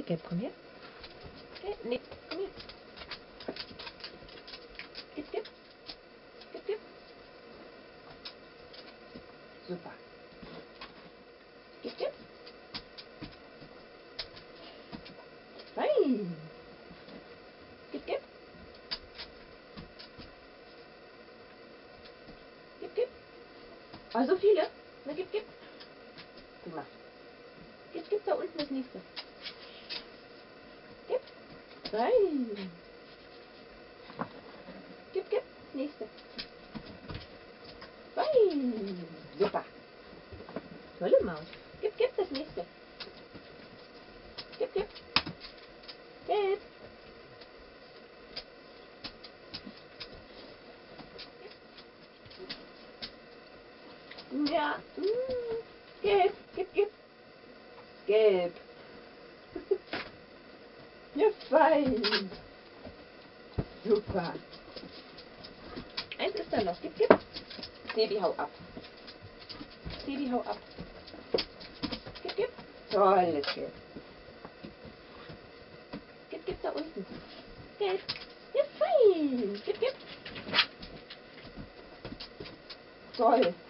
Gelb, komm her. Gelb, nee, komm her. Gib, gib. Gib, gib. Super. Gib, gib. Fein. Gib, gib. Gib, gib. Oh, so viele? Na, gib, gib. Prima. Gib, gib, da unten das nächste. Gib. Fein. Gib, gib, das nächste. Fein. Super. Tolle Maus. Gib, gib, das nächste. Gib, gib. Gib. Ja. Gelb, gib, gib. Gelb. Ja, fein. Super. Eins ist da noch. Gib, gib. Sebi, hau ab. Sebi, hau ab. Gib, gib. Tolles Gelb. Gib, gib da unten. Gelb. Ja, fein. Gib, gib. Toll.